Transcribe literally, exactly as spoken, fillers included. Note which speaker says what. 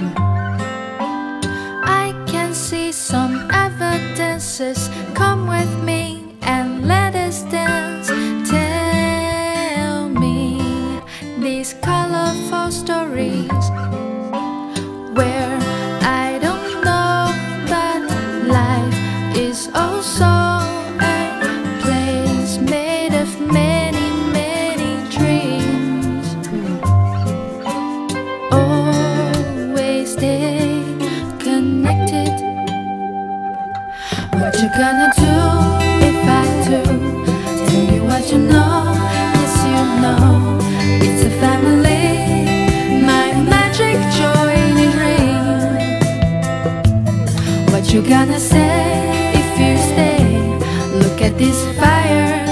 Speaker 1: I can see some evidences. Come with me and let us dance. Tell me these colorful stories where I don't know that life is also a place made of many, many dreams. Always stay connected. What you gonna do if I do? Tell you what you know, yes you know. It's a family, my magic joy in a dream. What you gonna say if you stay? Look at this fire.